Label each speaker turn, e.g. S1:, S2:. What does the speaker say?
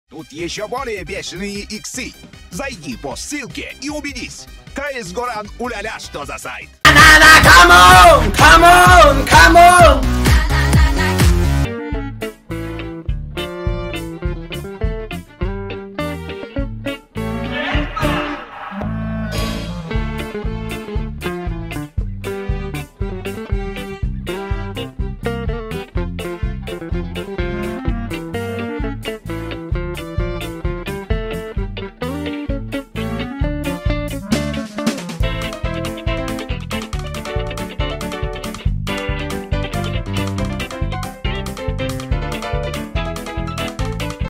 S1: Тут еще более бешеные иксы. Зайди по ссылке и убедись. КС Горан, уля-ля, что за сайт.
S2: Come on, come on, come on.